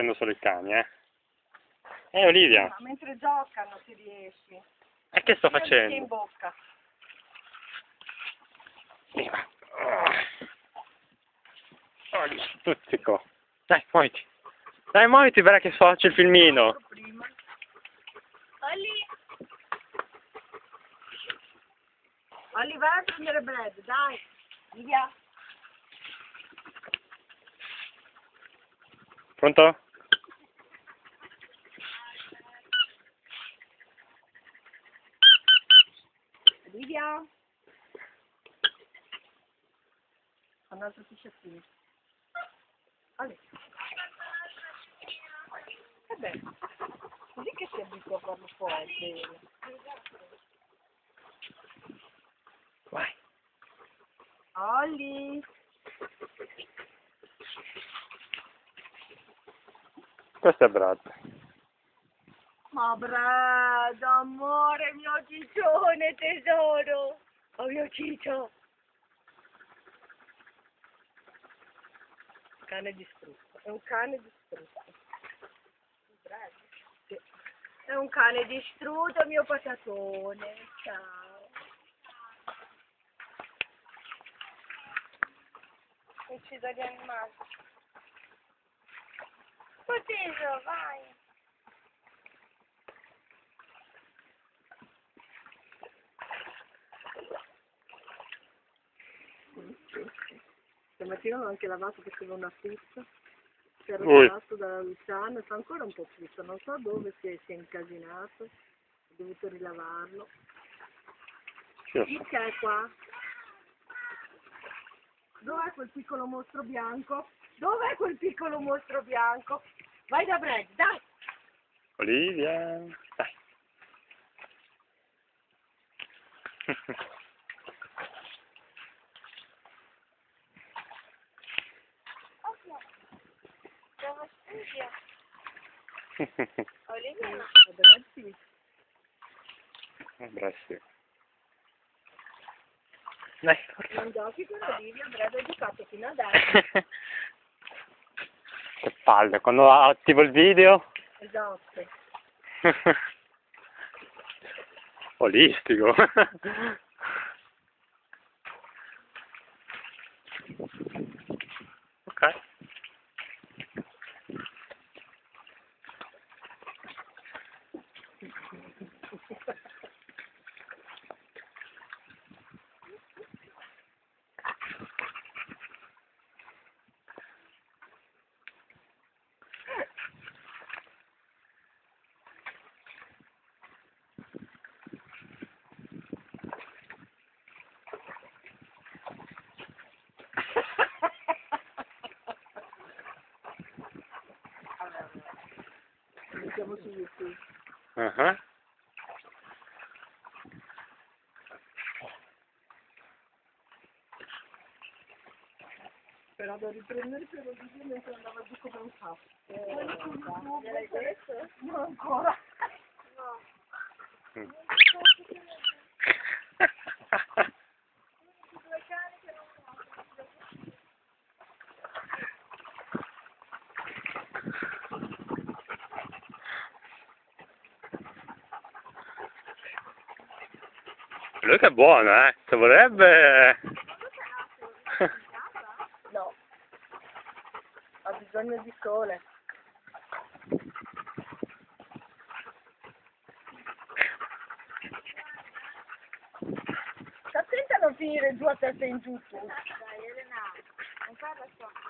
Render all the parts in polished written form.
facendo solo i cani, eh. Olivia. Ma mentre giocano ti riesci. E che sto Io facendo? in bocca. Oh, gli stuzzico. Dai, muoviti. Dai, muoviti, verrà che faccio il filmino. Olli, vai a prendere Brad, dai. Via. Pronto? Olivia. Un altro pisciattino. Olli. E beh, così che si abitua a farlo fuori. Vai. Olli. Questo è Brad. Ma Brad, amore, mio ciccione, tesoro. Oh, mio ciccio. Cane distrutto. È un cane distrutto. Brad. Sì. È un cane distrutto, mio patatone. Ciao. Uccido gli animali. Poteso, vai. Stamattina l'ho anche lavato perché aveva una pizza. Si era tirato da Luciano e fa ancora un po' pizza. Non so dove si è incasinato. Ho dovuto rilavarlo. Chi è qua? Dov'è quel piccolo mostro bianco? Dov'è quel piccolo mostro bianco? Vai da Brad, dai! Olivia, dai. Devo studio. Olivia no. Brad sì. Dai, forza. Non giochi con Olivia, Brad ha giocato fino adesso. Che palle, quando attivo il video. Esatto. Olistico. Ok. Siamo su YouTube. Però da riprendere per lo video mentre andava giù come un capo. Gliel'hai detto? No, ancora. No. Lui che è buono, se vorrebbe. No. Ha bisogno di sole. Sta attenta a non finire giù a testa in giù tu. Dai Elena, non farla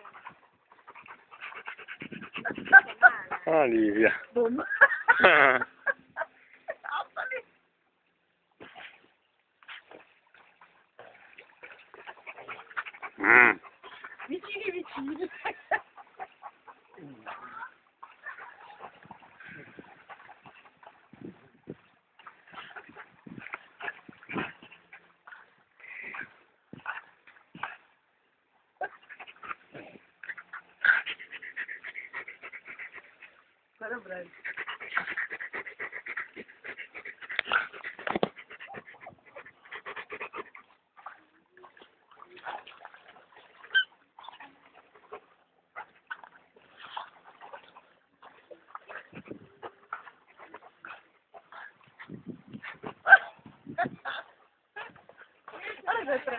soffrire. Olivia. Boom. Vicini vicini. Guarda Brad.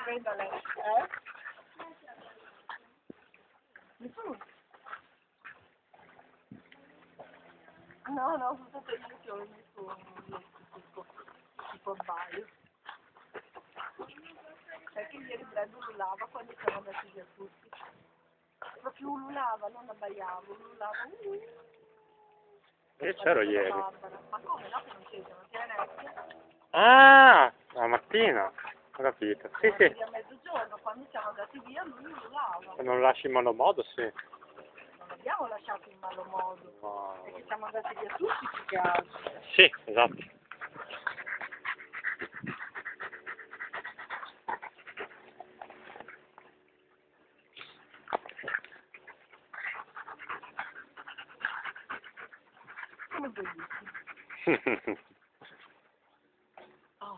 vedo lei. No, no, sono stato io che ho messo tipo baio. Perché ieri Brad ululava quando siamo andati via tutti. Proprio ululava, non abbaiavo, ululava. Io c'ero ieri. Barbara. Ma come? No, che non c'era, non c'era. Ah, la mattina. Ho capito. Sì, sì. A mezzogiorno, quando siamo andati via, lui ululava. Se non lasci in malo modo, sì. Non abbiamo lasciato in malo modo. No. Perché siamo andati via tutti più che altro. Sì, esatto. Come bellissimo. Oh.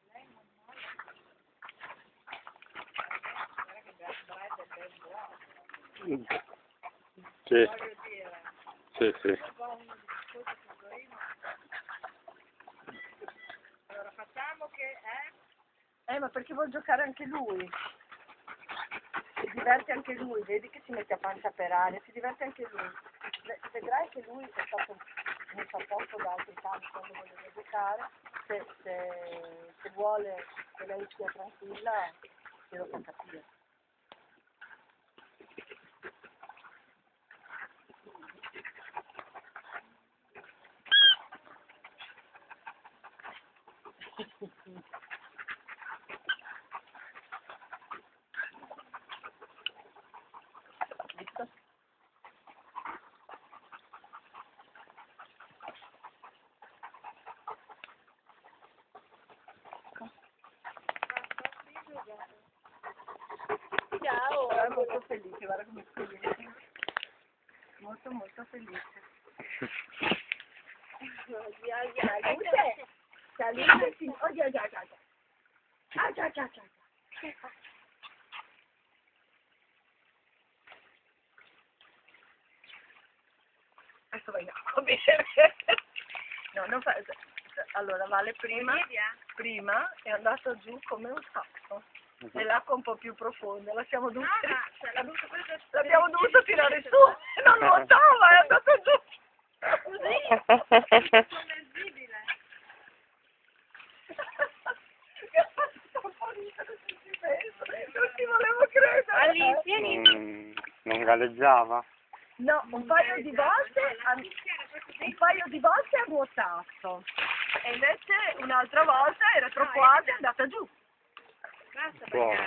Sì. Sì, sì. Allora facciamo che ma perché vuol giocare anche lui? Si diverte anche lui, vedi che si mette a pancia per aria, si diverte anche lui. Vedrai che lui è stato messo a posto da altri tanti quando voleva giocare, se vuole che lei sia tranquilla, glielo fa capire. Visto? Ciao, è molto felice, guarda come è felice. Molto molto felice. Salute, sì. Oh, già, già, già. Ah, già, già, già. Adesso vai a bere. No, non fa... Allora, Vale prima è andato giù come un sasso. Nell'acqua un po' più profonda, l'abbiamo dovuto tirare su, non nuotava, è andato giù. Sommergibile. Non ci volevo credere. Non galleggiava? No, un paio di volte ha nuotato e invece un'altra volta era troppo alta e è andata giù. Buono.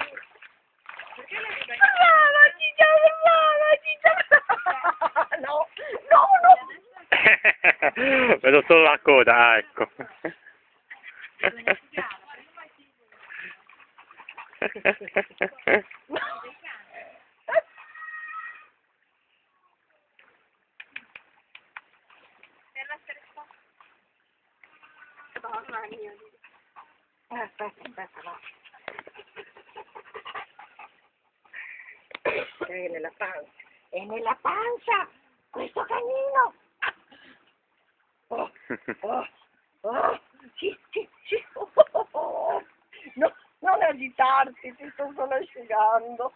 No, no, no. Vedo solo la coda, ah, ecco. Aspetta, no. È nella pancia. È nella pancia! Questo canino! Oh, oh, oh, sì, sì, sì. No, non agitarti, ti sto solo asciugando.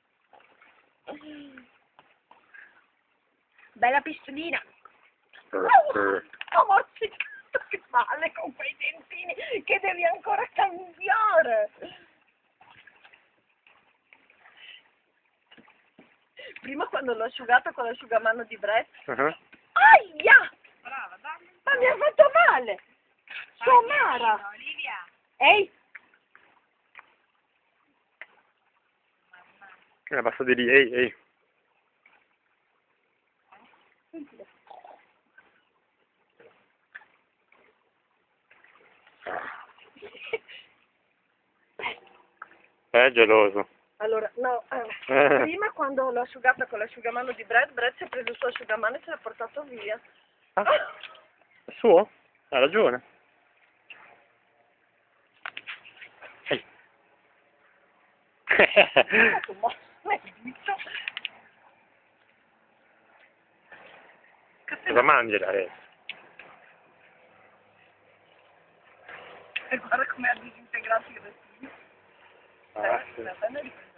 Bella pistolina. Oh, ma sì, che male con quei dentini che devi ancora cambiare. Prima quando l'ho asciugata con l'asciugamano di Brett. Aia! Brava, ma mi ha fatto male! Somara! Olivia! Ehi! Basta di lì, ehi. È geloso. Allora, no, prima quando l'ho asciugata con l'asciugamano di Brett si è preso il suo asciugamano e se l'ha portato via. Ah, è suo? Ha ragione. Ehi. Cosa mangi adesso? E guarda come ha disintegrato i rettili. Ah, sì. La penna di